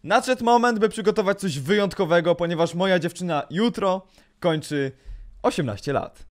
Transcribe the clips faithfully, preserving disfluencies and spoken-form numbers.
Nadszedł moment, by przygotować coś wyjątkowego, ponieważ moja dziewczyna jutro kończy osiemnaście lat.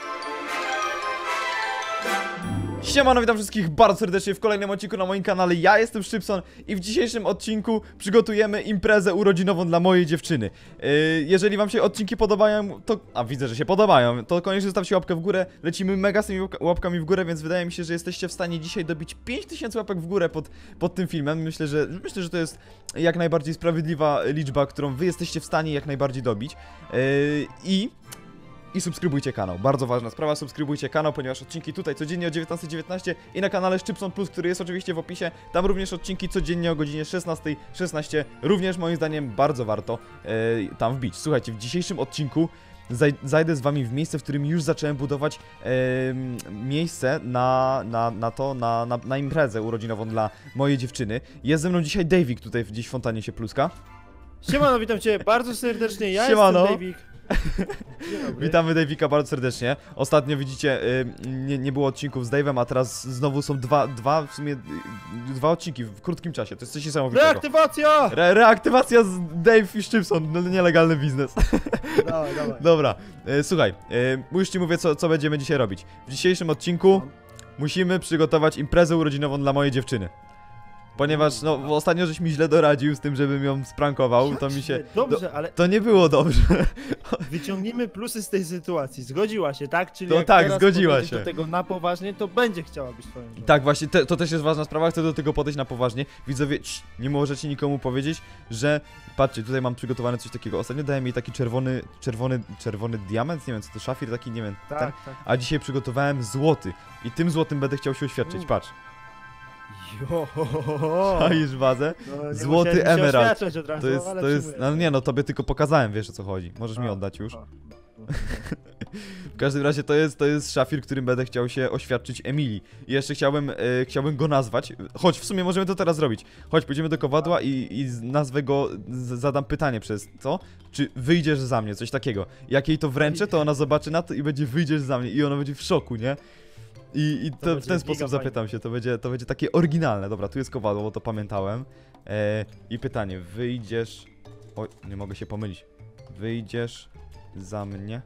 Siemano, witam wszystkich bardzo serdecznie w kolejnym odcinku na moim kanale. Ja jestem Szczypson i w dzisiejszym odcinku przygotujemy imprezę urodzinową dla mojej dziewczyny. yy, Jeżeli wam się odcinki podobają, to... A widzę, że się podobają, to koniecznie zostawcie łapkę w górę. Lecimy mega z tymi łapkami w górę, więc wydaje mi się, że jesteście w stanie dzisiaj dobić pięć tysięcy łapek w górę pod, pod tym filmem. Myślę, że myślę, że to jest jak najbardziej sprawiedliwa liczba, którą wy jesteście w stanie jak najbardziej dobić. yy, I... I subskrybujcie kanał, bardzo ważna sprawa, subskrybujcie kanał, ponieważ odcinki tutaj codziennie o dziewiętnastej dziewiętnaście i na kanale Szczypson Plus, który jest oczywiście w opisie, tam również odcinki codziennie o godzinie szesnastej szesnaście, również moim zdaniem bardzo warto e, tam wbić. Słuchajcie, w dzisiejszym odcinku zaj zajdę z wami w miejsce, w którym już zacząłem budować e, miejsce na, na, na to, na, na, na imprezę urodzinową dla mojej dziewczyny. Jest ze mną dzisiaj Davik, tutaj gdzieś w fontannie się pluska. Siemano, witam cię bardzo serdecznie, ja Siemano. jestem Davik. Witamy Davika bardzo serdecznie. Ostatnio widzicie, y, nie, nie było odcinków z Dave'em, a teraz znowu są dwa, dwa w sumie y, dwa odcinki w krótkim czasie. To jest coś niesamowitego. Reaktywacja! Re reaktywacja z Dave i Szczypson, no, nielegalny biznes. Dawaj, dawaj. Dobra, y, słuchaj, y, już ci mówię co, co będziemy dzisiaj robić. W dzisiejszym odcinku musimy przygotować imprezę urodzinową dla mojej dziewczyny. Ponieważ, no, ostatnio żeś mi źle doradził z tym, żebym ją sprankował, Jak to mi się... Dobrze, do, ale... To nie było dobrze. Wyciągnijmy plusy z tej sytuacji. Zgodziła się, tak? Czyli To jak tak, teraz zgodziła podejdziesz się. do tego na poważnie, to będzie chciała być twoją żoną. Tak, właśnie, te, to też jest ważna sprawa, chcę do tego podejść na poważnie. Widzowie, cii, nie możecie nikomu powiedzieć, że... Patrzcie, tutaj mam przygotowane coś takiego. Ostatnio dałem jej taki czerwony, czerwony, czerwony diament, nie wiem co to, szafir taki, nie wiem. Tak, ten. tak. A dzisiaj przygotowałem złoty i tym złotym będę chciał się oświadczyć, U. patrz. Jo, Czaisz wazę? no, nie Złoty musiałem się emerald. oświadczać od razu, To jest, ale to jest, przyjmuję. no nie no, tobie tylko pokazałem, wiesz o co chodzi. Możesz mi A, oddać już. a, no. W każdym razie to jest, to jest szafir, którym będę chciał się oświadczyć Emilii. I jeszcze chciałbym, e, chciałbym go nazwać. Chodź, w sumie możemy to teraz zrobić. Chodź, pójdziemy do kowadła i, i z- nazwę go, z, zadam pytanie przez to, czy wyjdziesz za mnie, coś takiego. Jak jej to wręczę, to ona zobaczy na to i będzie wyjdziesz za mnie i ona będzie w szoku, nie? I, i to, w będzie ten sposób giga zapytam się, to będzie, to będzie takie oryginalne. Dobra, tu jest kowadło, bo to pamiętałem. E, I pytanie, wyjdziesz... Oj, nie mogę się pomylić. Wyjdziesz za mnie?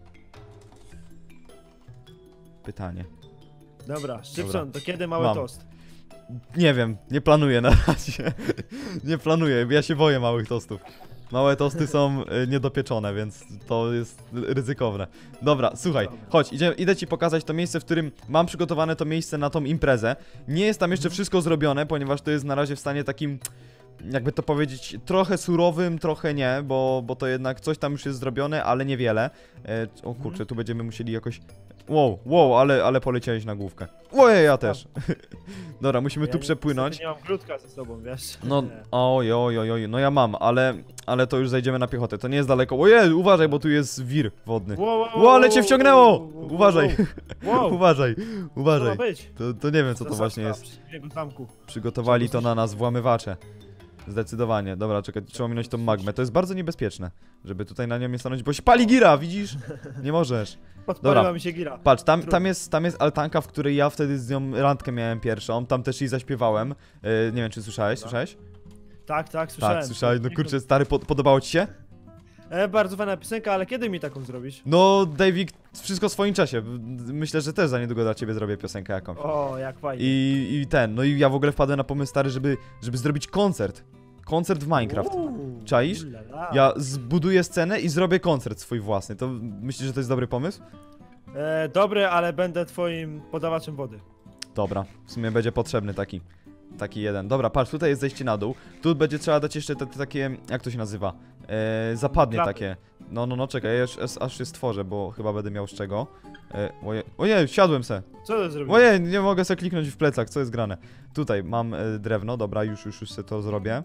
Pytanie. Dobra, Szczypson, Dobra. to kiedy mały Mam. tost? Nie wiem, nie planuję na razie. Nie planuję, ja się boję małych tostów. Małe tosty są y, niedopieczone, więc to jest ryzykowne. Dobra, słuchaj, Dobra. chodź, idzie, idę ci pokazać to miejsce, w którym mam przygotowane to miejsce na tą imprezę. Nie jest tam jeszcze wszystko zrobione, ponieważ to jest na razie w stanie takim, jakby to powiedzieć, trochę surowym, trochę nie, bo, bo to jednak coś tam już jest zrobione, ale niewiele. E, o kurczę, tu będziemy musieli jakoś... Wow, wow, ale, ale poleciałeś na główkę. Ojej, ja też. Dobra, musimy Ja tu nie- przepłynąć. Nie mam grudka ze sobą, wiesz? No, Nie. oj, oj, oj, oj, no ja mam, ale, ale to już zajdziemy na piechotę, to nie jest daleko. Ojej, uważaj, bo tu jest wir wodny. Wow, wow, Ło, ale cię wow, wciągnęło! wow, wow, wow, Uważaj, Wow, uważaj, co ma uważaj. być? To, to nie wiem, co to właśnie jest. Przeciwnego zamku. Przygotowali to na nas włamywacze. Zdecydowanie. Dobra, czekaj, trzeba minąć tą magmę. To jest bardzo niebezpieczne, żeby tutaj na nią nie stanąć, bo się pali gira, widzisz? Nie możesz. Podpaliła Dobra. mi się gira. Patrz, tam, tam, jest, tam jest altanka, w której ja wtedy z nią randkę miałem pierwszą, tam też jej zaśpiewałem. Yy, nie wiem, czy słyszałeś, słyszałeś? Tak, tak, słyszałem. Tak, słyszałeś, no kurczę, stary, pod, podobało ci się? E, bardzo fajna piosenka, ale kiedy mi taką zrobisz? No, Davik, wszystko w swoim czasie. Myślę, że też za niedługo dla ciebie zrobię piosenkę jakąś. O, jak fajnie. I, I ten, no i ja w ogóle wpadłem na pomysł, stary, żeby, żeby zrobić koncert. Koncert w Minecraft. Uuu, Czaisz? ulala. Ja zbuduję scenę i zrobię koncert swój własny. To myślisz, że to jest dobry pomysł? E, dobry, ale będę twoim podawaczem wody. Dobra, w sumie będzie potrzebny taki. Taki jeden. Dobra, patrz, tutaj jest zejście na dół. Tu będzie trzeba dać jeszcze te, te takie, jak to się nazywa? E, zapadnie Klapy. takie. No, no, no, czekaj, ja już, aż, aż się stworzę, bo chyba będę miał z czego. E, oje, ojej, siadłem se. Co to zrobisz? Ojej, nie mogę sobie kliknąć w plecach, co jest grane? Tutaj mam e, drewno, dobra, już, już, już sobie to zrobię.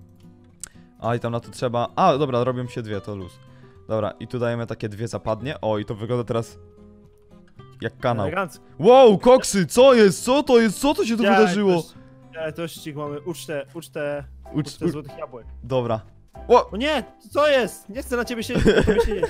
A i tam na to trzeba... A, dobra, robią się dwie, to luz. Dobra, i tu dajemy takie dwie zapadnie. O, i to wygląda teraz... jak kanał. Elegancko. Wow, koksy, co jest? Co to jest? Co to się tu Ja, wydarzyło? Ja, to ścig mamy ucztę, ucztę, Ucz, ucztę u... złotych jabłek. Dobra. O! O nie, co jest? Nie chcę na ciebie siedzieć, na tobie siedzieć.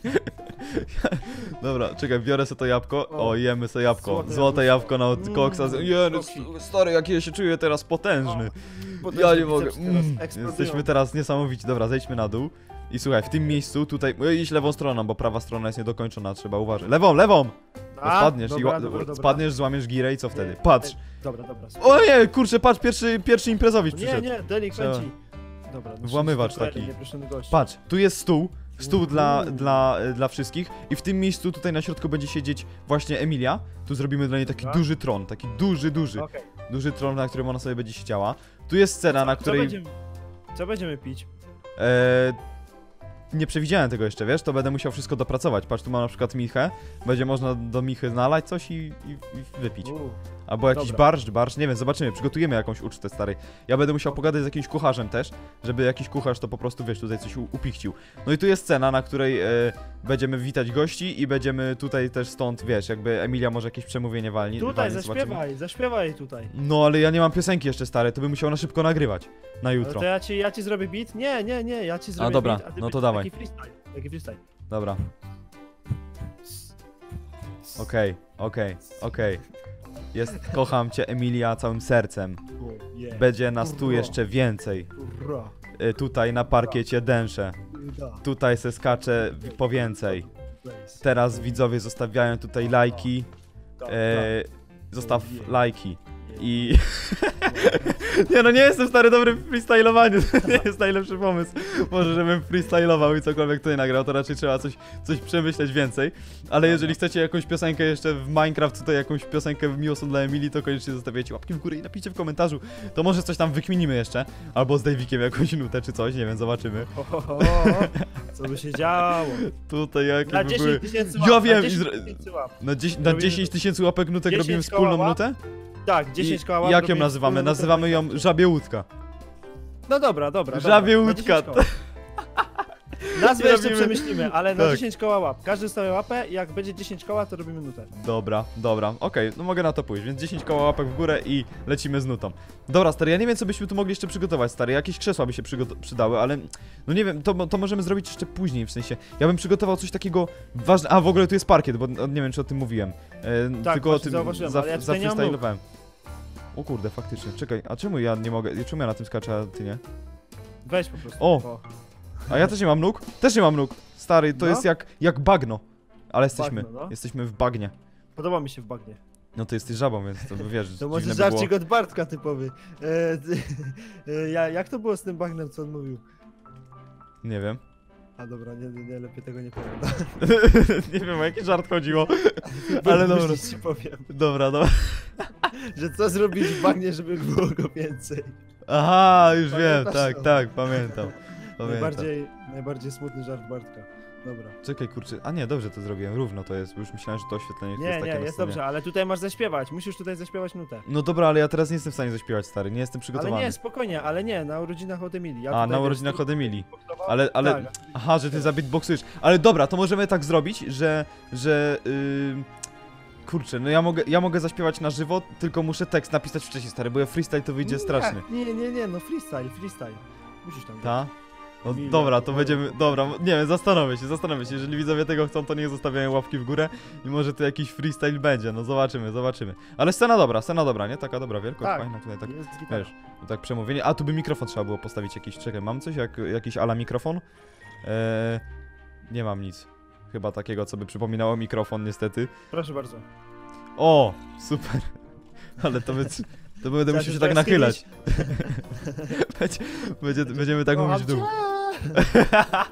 Dobra, czekaj, biorę sobie to jabłko. O, O, jemy sobie jabłko. złote Złote jabłuszko. jabłko na Mm, koksa. Je, koksik. stary, jaki ja się czuję teraz potężny. potężne Ja nie mogę. bicepsy teraz Mm, eksplodują. jesteśmy teraz niesamowici. Dobra, zejdźmy na dół. I słuchaj, w tym miejscu tutaj. Idź lewą stroną, bo prawa strona jest niedokończona, trzeba uważać. Lewą, lewą! Bo A, spadniesz dobra, i dobra, dobra. spadniesz, złamiesz girę i co wtedy? Nie, Patrz! Dobra, dobra. O nie, kurczę, patrz, pierwszy, pierwszy imprezowicz Nie, przyszedł. nie, delikwenci. Dobra, no Włamywacz szybko, taki. nieproszony gość. Patrz, tu jest stół. Stół dla, Uuu. dla, dla wszystkich. I w tym miejscu tutaj na środku będzie siedzieć właśnie Emilia. Tu zrobimy dla niej taki Dobra. duży tron, taki duży, duży. Okej. Duży tron, na którym ona sobie będzie siedziała. Tu jest scena, na Co której. będziemy, co będziemy pić? E, nie przewidziałem tego jeszcze, wiesz? To będę musiał wszystko dopracować. Patrz, tu mam na przykład michę. Będzie można do michy nalać coś i, i, i wypić. Uuu. Albo jakiś Dobra. barszcz, barszcz, nie wiem, zobaczymy, przygotujemy jakąś ucztę, stary. Ja będę musiał pogadać z jakimś kucharzem też, żeby jakiś kucharz to po prostu, wiesz, tutaj coś u- upichcił. No i tu jest scena, na której e, będziemy witać gości i będziemy tutaj też stąd, wiesz, jakby Emilia może jakieś przemówienie walni. Tutaj, walnie, zobaczymy. zaśpiewaj, zaśpiewaj tutaj. No, ale ja nie mam piosenki jeszcze, stary, to bym musiał na szybko nagrywać. Na Ale jutro. to ja ci, ja ci zrobię beat? Nie, nie, nie, ja ci zrobię dobra, beat, a ty no to będziesz dawaj. Taki freestyle, taki freestyle. Dobra. Okej, okej, okej. Jest, kocham cię, Emilia, całym sercem. O, yeah. Będzie nas tu Ura. jeszcze więcej. Ura. E, tutaj na parkiecie dęszę. Da. Tutaj se skacze w- po więcej. Place. Teraz widzowie zostawiają tutaj lajki. Da, E, da. zostaw Yeah. lajki. I... nie no, nie jestem stary dobry w freestylowaniu, to nie jest najlepszy pomysł. Może żebym freestylował i cokolwiek tutaj nagrał, to raczej trzeba coś, coś przemyśleć więcej. Ale jeżeli chcecie jakąś piosenkę jeszcze w Minecraft, tutaj jakąś piosenkę miłosną dla Emilii, to koniecznie zostawiacie łapki w górę i napiszcie w komentarzu. To może coś tam wykminimy jeszcze. Albo z Davikiem jakąś nutę czy coś, nie wiem, zobaczymy. Ho, ho, ho, co by się działo? Tutaj jakie Na by dziesięć były... tysięcy Ja łap, wiem, na i dziesięć zro- tysięcy łap. Na, dziesięć, na Robimy- dziesięć tysięcy łapek nutek dziesięć robimy koła wspólną łap. nutę? Tak, dziesięć I, koła i łap jak ją robimy nazywamy? wspólną Nazywamy ją nutę. żabie łódka. No dobra, dobra. Żabie dobra. Na łódka. dziesięć koła. Nazwę jeszcze Robimy- przemyślimy, ale na Tak. dziesięć koła łap. Każdy stawia łapę i jak będzie dziesięć koła, to robimy nutę. Dobra, dobra, okej, no mogę na to pójść, więc dziesięć koła łapek w górę i lecimy z nutą. Dobra, stary, ja nie wiem, co byśmy tu mogli jeszcze przygotować, stary, jakieś krzesła by się przygo- przydały, ale no nie wiem, to, to możemy zrobić jeszcze później, w sensie, ja bym przygotował coś takiego ważnego, a w ogóle tu jest parkiet, bo no, nie wiem, czy o tym mówiłem, e, Tak, tylko o właśnie tym zauważyłem, ale ja za, tutaj nie mam zafreestylowałem. O kurde, faktycznie, czekaj, a czemu ja nie mogę, czemu ja na tym skaczę, a ty nie? Weź po prostu. O. A ja też nie mam nóg? Też nie mam nóg, stary, to No. jest jak, jak bagno, ale jesteśmy, Bagno, no. jesteśmy w bagnie. Podoba mi się w bagnie. No to jesteś żabą, więc to wiesz, To dziwne może by było. żarcik od Bartka typowy. E, ty, e, ja, jak to było z tym bagnem, co on mówił? Nie wiem. A dobra, nie, nie, nie lepiej tego nie powiem. Nie wiem, o jaki żart chodziło. Ale dobra. Później ci powiem, Dobra, dobra. że co zrobić w bagnie, żeby było go więcej. Aha, już wiem, Pamiętasz tak, to? tak, pamiętam. Pamiętam. Najbardziej, najbardziej smutny żart Bartka. Dobra. Czekaj, kurczę. A nie, dobrze to zrobiłem, równo to jest, bo już myślałem, że to oświetlenie to Nie, jest nie, takie na jest scenie. dobrze, ale tutaj masz zaśpiewać. Musisz tutaj zaśpiewać nutę. No dobra, ale ja teraz nie jestem w stanie zaśpiewać, stary, nie jestem przygotowany. Ale nie, spokojnie, ale nie, na urodzinach od Emilii. Ja A, tutaj na wiesz, urodzinach tu- od Emilii. beatboxował. Ale, ale, Tak. aha, że ty zabeatboxujesz. Ale dobra, to możemy tak zrobić, że, że, yy... Kurczę, no ja mogę, ja mogę zaśpiewać na żywo, tylko muszę tekst napisać wcześniej, stary, bo ja freestyle to wyjdzie Nie, straszny. Nie, nie, nie, no freestyle, freestyle. Musisz tam Ta? No Emilia, dobra, to to- będziemy, dobra, nie wiem, zastanowię się, zastanowię się, jeżeli widzowie tego chcą, to niech zostawiają łapki w górę i może tu jakiś freestyle będzie, no zobaczymy, zobaczymy. Ale scena dobra, scena dobra, nie? Taka dobra, wielkość, Tak. fajna, tutaj tak, Jest gitara. wiesz, tak przemówienie, a tu by mikrofon trzeba było postawić jakiś, czekaj, mam coś, jak, jakiś ala mikrofon? Eee, nie mam nic, chyba takiego, co by przypominało mikrofon, niestety. Proszę bardzo. O, super, ale to będzie... To będę musiał się tak teraz nachylać. Będzie, będzie, będziemy tak Kocham mówić w dół. cię.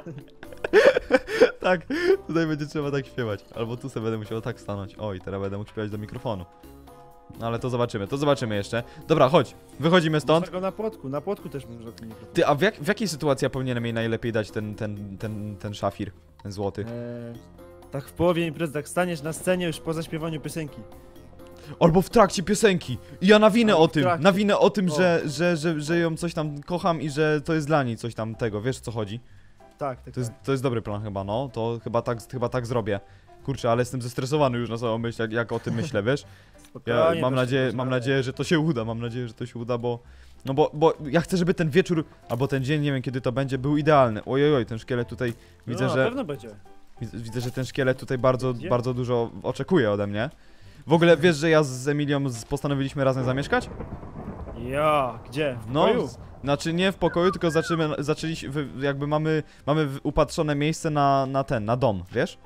Tak, tutaj będzie trzeba tak śpiewać. Albo tu sobie będę musiał tak stanąć. O, i teraz będę mógł śpiewać do mikrofonu. No ale to zobaczymy, to zobaczymy jeszcze. Dobra, chodź, wychodzimy stąd. Można go na płotku, na płotku też można ten mikrofon. Ty, a w, jak, w jakiej sytuacji ja powinienem jej najlepiej dać ten, ten, ten, ten szafir, ten złoty? Eee, tak w połowie imprezy, tak staniesz na scenie już po zaśpiewaniu piosenki. Albo w trakcie piosenki. I ja nawinę Albo o w tym, trakcie. nawinę o tym, O. że, że, że, że ją coś tam kocham i że to jest dla niej coś tam tego, wiesz o co chodzi? Tak, tak, To jest, tak. to jest dobry plan chyba, no, to chyba tak, chyba tak zrobię. Kurczę, ale jestem zestresowany już na samą myśl, jak, jak o tym myślę, wiesz? Ja Spokojnie, mam proszę, nadzieję, proszę, mam ale- nadzieję, że to się uda, mam nadzieję, że to się uda, bo... No bo, bo ja chcę, żeby ten wieczór, albo ten dzień, nie wiem kiedy to będzie, był idealny. Ojej, oj, ten szkielet tutaj, widzę, no, na że... pewno będzie. Widzę, widzę, że ten szkielet tutaj bardzo, Gdzie? bardzo dużo oczekuje ode mnie. W ogóle wiesz, że ja z Emilią z- postanowiliśmy razem zamieszkać? Ja, gdzie? W No, pokoju? z- znaczy nie w pokoju, tylko zaczynamy, zaczęliśmy, jakby mamy, mamy w- upatrzone miejsce na, na ten, na dom, wiesz?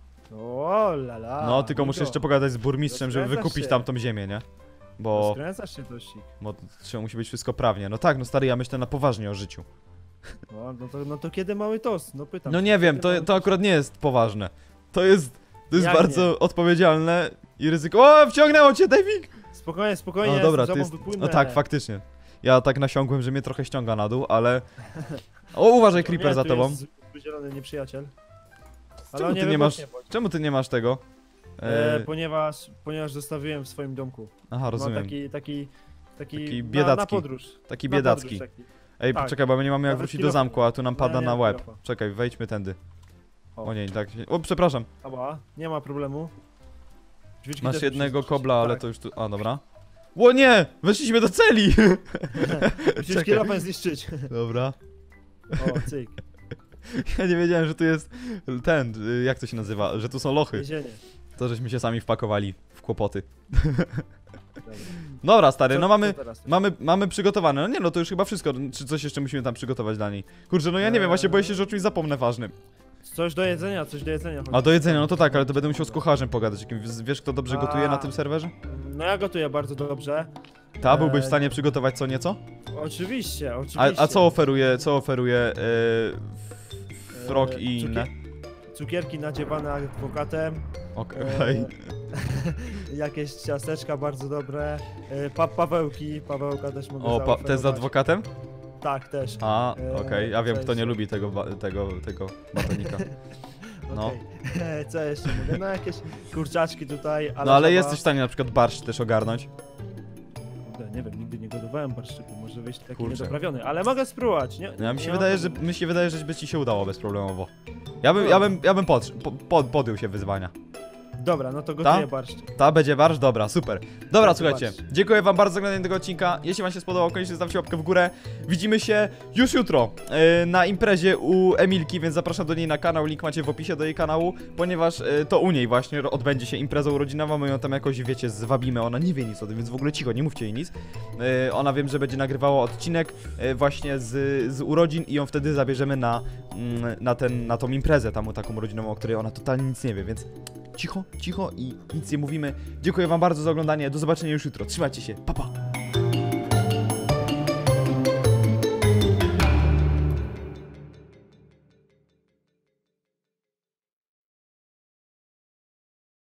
O la la. No, tylko muszę Niko, jeszcze pogadać z burmistrzem, żeby rozkręcasz wykupić się. tamtą ziemię, nie? Bo, Rozkręcasz się dościg. bo trzeba musi być wszystko prawnie. No tak, no stary, ja myślę na poważnie o życiu. No, no, to, no to kiedy mały tost? No pytam. No się, nie wiem, kiedy to, mały to toast? akurat nie jest poważne. To jest, to jest Jak bardzo odpowiedzialne i ryzyko. O, wciągnęło cię, Davik! Spokojnie, spokojnie, No dobra, z to tobą jest, wypłynę. no tak, faktycznie. Ja tak nasiągłem, że mnie trochę ściąga na dół, ale... O, uważaj, To Creeper nie, za tu tobą. jest zielony nieprzyjaciel. Ale Czemu on ty nie wybuchnie, masz, bądź. czemu ty nie masz tego? E, E, ponieważ, ponieważ zostawiłem w swoim domku. aha, No rozumiem. taki, taki, taki, Taki na, na biedacki. podróż. Taki Na biedacki. podróż taki. Ej, tak. poczekaj, bo my nie mamy jak Nawet wrócić do kilofa. zamku, a tu nam No, pada nie na mam łeb. kilofa. Czekaj, wejdźmy tędy. O. O nie, tak. się- O, przepraszam. Ała, nie ma problemu. Drzwiczki Masz też jednego musisz kobla, ale tak. to już tu... A, dobra. Ło nie! Weszliśmy do celi! Musisz Czekaj. kilofem zniszczyć. Dobra. O, cyk. Ja nie wiedziałem, że tu jest ten, y, jak to się nazywa, że tu są lochy. Więzienie. To żeśmy się sami wpakowali w kłopoty. Dobra. Dobra, stary, Co- no co mamy, teraz? mamy, mamy przygotowane. No nie, no to już chyba wszystko. Czy coś jeszcze musimy tam przygotować dla niej? Kurczę, no ja nie wiem, właśnie boję się, że o czymś zapomnę ważnym. Coś do jedzenia, coś do jedzenia. A do jedzenia, no to tak, ale to będę musiał z kucharzem pogadać. Jakim- Wiesz, kto dobrze gotuje na tym serwerze? No ja gotuję bardzo dobrze. Ta, byłbyś w Eee, stanie przygotować co nieco? Oczywiście, A, oczywiście. a co oferuje, co oferuje e, Frog Eee, i inne? cukier- Cukierki nadziewane adwokatem. Okej. Eee, jakieś ciasteczka bardzo dobre. Eee, pa Pawełki, Pawełka też mogę O, pa, zaoferować. te z adwokatem? Tak, też. A, Eee, okej, ja wiem kto cześć. nie lubi tego, ba- tego, tego batonika. no. Okej. Co jeszcze mogę? No jakieś kurczaczki tutaj, ale No ale żaba- jesteś w stanie na przykład barszcz też ogarnąć. Kurde, nie wiem, nigdy nie gotowałem barszczyku, może wyjść taki Kurczę. niedoprawiony, ale mogę spróbować, nie? No ja mi się nie mam wydaje, że problemu. mi się wydaje, że by ci się udało bezproblemowo. Ja bym, ja bym, ja bym pod, po, pod, podjął się wyzwania. Dobra, no to gotuję Ta? barszczyk. Ta będzie barsz? Dobra, super. Dobra, Tak, słuchajcie, barszcz. dziękuję wam bardzo za oglądanie tego odcinka. Jeśli wam się spodobał, koniecznie zostawcie łapkę w górę. Widzimy się już jutro yy, na imprezie u Emilki, więc zapraszam do niej na kanał. Link macie w opisie do jej kanału, ponieważ yy, to u niej właśnie ro- odbędzie się impreza urodzinowa. My ją tam jakoś, wiecie, zwabimy. Ona nie wie nic o tym, więc w ogóle cicho, nie mówcie jej nic. Yy, ona wiem, że będzie nagrywała odcinek yy, właśnie z, z urodzin i ją wtedy zabierzemy na, mm, na, ten, na tą imprezę tam taką urodzinową, o której ona totalnie nic nie wie, więc cicho, cicho i nic nie mówimy. Dziękuję wam bardzo za oglądanie. Do zobaczenia już jutro. Trzymajcie się. Pa, pa.